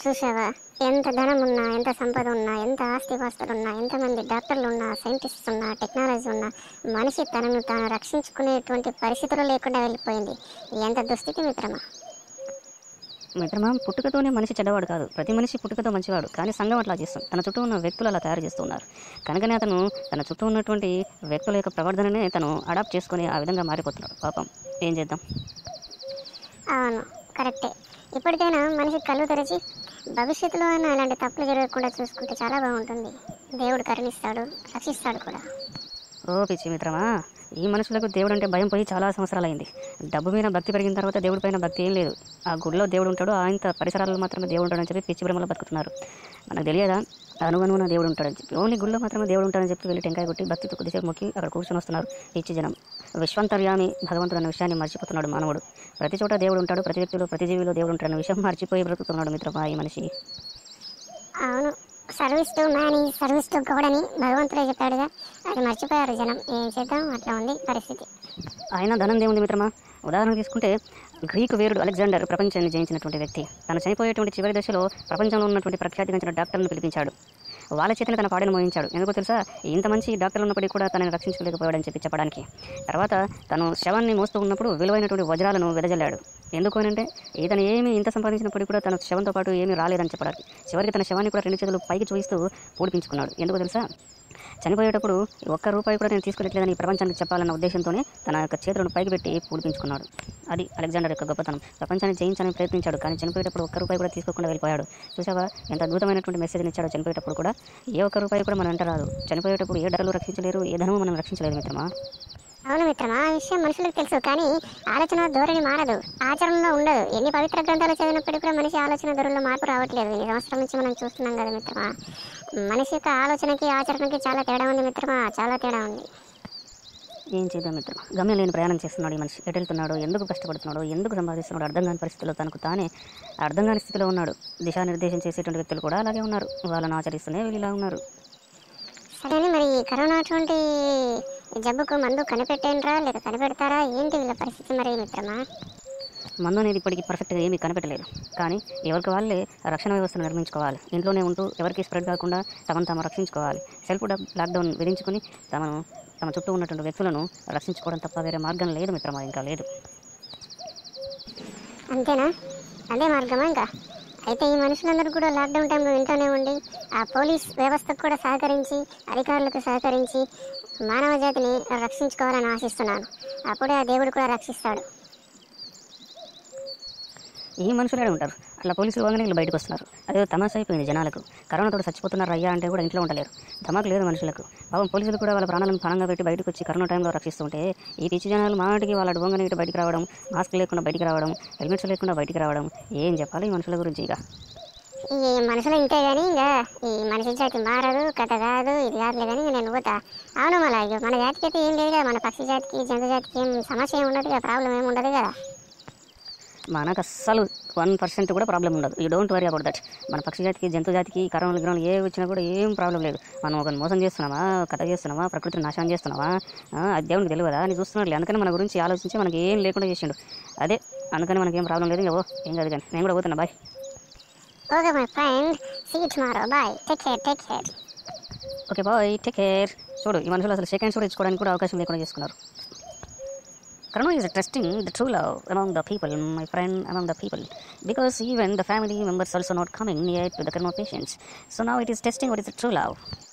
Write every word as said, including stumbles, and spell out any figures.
చూసావా, ఎంత ధనం ఉన్నా, ఎంత సంపద ఉన్నా, ఎంత ఆస్తిపాస్తులు ఉన్నా, ఎంతమంది డాక్టర్లు ఉన్నా, సైంటిస్ట్స్ ఉన్నా, టెక్నాలజీ ఉన్నా, మనిషి తనను తాను రక్షించుకునేటువంటి పరిస్థితులు లేకుండా వెళ్ళిపోయింది. ఎంత దుస్థితి మిత్రమా. మిత్రమా, పుట్టుకతోనే మనిషి చెడ్డవాడు కాదు. ప్రతి మనిషి పుట్టుకతో మంచివాడు. కానీ సంఘం అట్లా చేస్తుంది. తన చుట్టూ ఉన్న వ్యక్తులు అలా తయారు చేస్తూ ఉన్నారు. కనుకనే అతను తన చుట్టూ ఉన్నటువంటి వ్యక్తుల యొక్క ప్రవర్తననే తను అడాప్ట్ చేసుకుని ఆ విధంగా మారిపోతున్నాడు. పాపం, ఏం చేద్దాం. అవును, కరెక్టే. ఇప్పటికైనా మనిషి కళ్ళు తెరిచి భవిష్యత్తులో అయినా ఇలాంటి తప్పులు జరగకుండా చూసుకుంటే చాలా బాగుంటుంది. దేవుడు కరుణిస్తాడు, రక్షిస్తాడు కూడా. ఓ పిచ్చి మిత్రమా, ఈ మనుషులకు దేవుడు అంటే భయం పోయి చాలా సంవత్సరాలైంది. డబ్బు మీద భక్తి పెరిగిన తర్వాత దేవుడి పైన భక్తి ఏం లేదు. ఆ గుడిలో దేవుడు ఉంటాడు, ఆయన పరిసరాల్లో మాత్రమే దేవుడు ఉంటాడని చెప్పి పిచ్చి భ్రమలో బతుకుతున్నారు. మనకు తెలియదా అనుగుణమైన దేవుడు ఉంటాడని చెప్పి. ఓన్లీ గుడిలో మాత్రమే దేవుడు ఉంటాడని చెప్పి వెళ్ళి టెంకాయ కొట్టి భక్తితో కొద్దిసేపు మొక్కి అక్కడ కూర్చొని వస్తున్నారు పిచ్చి జనం. విశ్వంతర్యామి భగవంతుడు అన్న విషయాన్ని మర్చిపోతున్నాడు మానవుడు. ప్రతి చోట దేవుడు ఉంటాడు, ప్రతి వ్యక్తిలో ప్రతి జీవిలో దేవుడు ఉంటాడన్న విషయం మర్చిపోయి బ్రతుకుతున్నాడు మిత్రమా ఈ మనిషి. అవును, service to man is service to God అని భగవంతుడే చెప్పాడుగా. అది మర్చిపోయారు జనం. ఏం చేద్దాం, అట్లా ఉంది పరిస్థితి. ఆయన ధనం దేవుంది మిత్రమా. ఉదాహరణ తీసుకుంటే గ్రీకు వీరుడు అలెగ్జాండర్ ప్రపంచాన్ని జయించినటువంటి వ్యక్తి తను చనిపోయేటువంటి చివరి దశలో ప్రపంచంలో ఉన్నటువంటి ప్రఖ్యాతిగాంచిన డాక్టర్లను పిలిపించాడు. వాళ్ళ చేతనే తన పాడను మోయించాడు. ఎందుకో తెలుసా, ఇంత మంచి డాక్టర్లు ఉన్నప్పటికీ కూడా తనని రక్షించలేకపోయాడని చెప్పి చెప్పడానికి. తర్వాత తను శవాన్ని మోస్తూ ఉన్నప్పుడు విలువైనటువంటి వజ్రాలను వెదజల్లాడు. ఎందుకు అంటే ఇతను ఏమి ఇంత సంపాదించినప్పటికీ కూడా తన శవంతో పాటు ఏమీ రాలేదని చెప్పడానికి. చివరికి తన శవాన్ని కూడా రెండు చేతులు పైకి చూపిస్తూ పూడిపించుకున్నాడు. ఎందుకో తెలుసా, చనిపోయేటప్పుడు ఒక్క రూపాయి కూడా నేను తీసుకునట్లేదని ప్రపంచానికి చెప్పాలన్న ఉద్దేశంతోనే తన యొక్క చేతులను పైకి పెట్టి పూడిపించుకున్నాడు. అది అలెగ్జాండర్ యొక్క గొప్పతనం. ప్రపంచాన్ని జయించాలని ప్రయత్నించాడు, కానీ చనిపోయేటప్పుడు ఒక్క రూపాయి కూడా తీసుకోకుండా వెళ్ళిపోయాడు. చూసావా, ఎంత అద్భుతమైనటువంటి మెసేజ్ని ఇచ్చాడో. చనిపోయేటప్పుడు కూడా ఏ ఒక్క రూపాయి కూడా మనం అంటరాదు. చనిపోయేటప్పుడు ఏ డబ్బులు రక్షించలేరు, ఏ ధనము మనం రక్షించలేదు మిత్రమా. అవును మిత్రమా, ఆ విషయం మనుషులకు తెలుసు, కానీ ఆలోచన ధోరణి మారదు, ఆచరణలో ఉండదు. ఎన్ని పవిత్ర గ్రంథాలు చదివినప్పటికీ కూడా మనిషి ఆలోచన ధోరణిలో మార్పు రావట్లేదు. ఈ సంవత్సరం నుంచి మనం చూస్తున్నాం కదా మిత్రమా. మనిషి యొక్క ఆలోచనకి ఆచరణకి చాలా తేడా ఉంది మిత్రమా, చాలా తేడా ఉంది. ఏం చేద్దాం మిత్రమా, గమ్యం లేని ప్రయాణం చేస్తున్నాడు ఈ మనిషి. ఎటు వెళ్తున్నాడు, ఎందుకు కష్టపడుతున్నాడు, ఎందుకు సంపాదిస్తున్నాడు అర్థం కాని పరిస్థితిలో తనకు తానే అర్థం కాని స్థితిలో ఉన్నాడు. దిశానిర్దేశం చేసేటువంటి వ్యక్తులు కూడా అలాగే ఉన్నారు. వాళ్ళని ఆచరిస్తూనే వీళ్ళు ఇలా ఉన్నారు. సరే, మరి కరోనా అటువంటి జబ్బుకు మందు కనిపెట్టేంట్రా లేక కనిపెడతారా ఏంటి వీళ్ళ పరిస్థితి మరి మిత్రమా? మందు అనేది ఇప్పటికీ పర్ఫెక్ట్గా ఏమీ కనిపెట్టలేదు. కానీ ఎవరికి వాళ్ళే రక్షణ వ్యవస్థను నిర్మించుకోవాలి. ఇంట్లోనే ఉంటూ ఎవరికి స్ప్రెడ్ కాకుండా తమను తాము రక్షించుకోవాలి. సెల్ఫ్ లాక్డౌన్ విధించుకుని తమను తమ చుట్టూ ఉన్నటువంటి వ్యక్తులను రక్షించుకోవడం తప్ప వేరే మార్గం లేదు మిత్రమా, ఇంకా లేదు. అంతేనా? అదే మార్గమా ఇంకా? అయితే ఈ మనుషులందరూ కూడా లాక్డౌన్ టైంలో ఇంట్లోనే ఉండి ఆ పోలీస్ వ్యవస్థకు కూడా సహకరించి, అధికారులకు సహకరించి మానవ జాతిని రక్షించుకోవాలని ఆశిస్తున్నాను. అప్పుడే ఆ దేవుడు కూడా రక్షిస్తాడు. ఈ మనుషులే ఉంటారు. అట్లా పోలీసులు పోగానే వీళ్ళు బయటకు వస్తున్నారు. అదే తమాషా అయిపోయింది జనాలకు. కరోనాతో చచ్చిపోతున్నారు అయ్యా అంటే కూడా ఇంట్లో ఉండలేరు. ధమాకు లేదు మనుషులకు. పాపం పోలీసులు కూడా వాళ్ళ ప్రాణాలను పణంగా పెట్టి బయటకు వచ్చి కరోనా టైంలో రక్షిస్తుంటే ఈ పిచ్చి జనాలు మాటికి వాళ్ళ డొంగని ఇటు బయటికి రావడం, మాస్క్ లేకుండా బయటికి రావడం, హెల్మెట్స్ లేకుండా బయటికి రావడం. ఏం చెప్పాలి ఈ మనుషుల గురించి? ఇక ఈ మనుషులు ఇంతే కానీ ఇంకా ఈ మనిషి జాతి మారదు, కథ కాదు, ఇది కాదులే కానీ నేను పోతా. అవును, మళ్ళీ ఇక మన జాతికి అయితే ఏం లేదు కదా, మన పక్షి జాతికి జంతు జాతికి ఏం సమస్య ఏమి ఉండదు కదా, ప్రాబ్లం ఏమి ఉండదు కదా. మనకు అస్సలు వన్ పర్సెంట్ కూడా ప్రాబ్లం ఉండదు. You don't worry about that. మన పక్షి జాతికి జంతు జాతికి కరోనాలు గిరోనాలు ఏ వచ్చినా కూడా ఏం ప్రాబ్లం లేదు. మనం ఒక మోసం చేస్తున్నామా, కథ చేస్తున్నామా, ప్రకృతిని నాశనం చేస్తున్నామా, అది దేవునికి తెలియదా అని చూస్తున్నాడు. అందుకని మన గురించి ఆలోచించి మనకి ఏం లేకుండా చేసిండు. అదే అందుకని మనకేం ప్రాబ్లం లేదు. ఇంకా ఓ ఏం కాదు కానీ నేను కూడా పోతున్నా. Bye. Okay my friend, see you tomorrow. Bye, take care, take care. Okay bye, take care. చూడు, ఈ మనుషులు అసలు సెకండ్స్ కూడా ఇచ్చుకోవడానికి కూడా అవకాశం లేకుండా చేసుకున్నారు. Corona is testing the true love among the people, my friend, among the people. Because even the family members also not coming near to the corona patients. So now it is testing what is the true love.